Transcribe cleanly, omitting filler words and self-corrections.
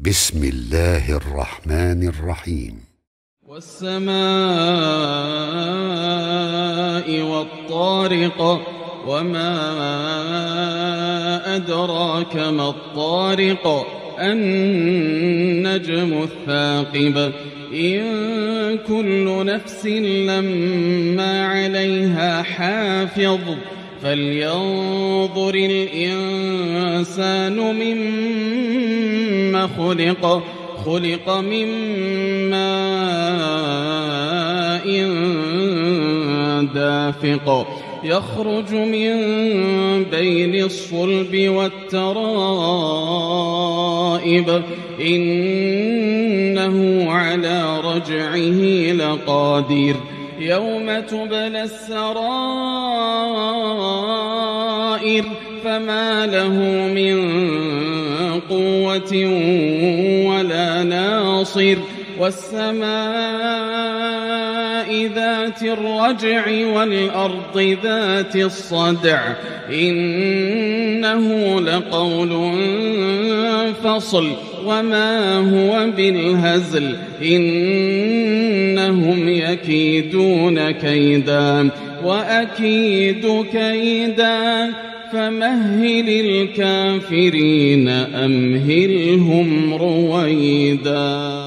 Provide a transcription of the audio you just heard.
بسم الله الرحمن الرحيم. والسماء والطارق وما أدراك ما الطارق النجم الثاقب إن كل نفس لما عليها حافظ فلينظر الإنسان مما خلق من ماء دافق يخرج من بين الصلب والترائب إنه على رجعه لقادر يوم تبلى السرائر فما له من قوة ولا ناصر والسماء ذات الرجع والأرض ذات الصدع إنه لقول فصل وما هو بالهزل إنهم يكيدون كيدا وأكيد كيدا فمهل الكافرين أمهلهم رويدا.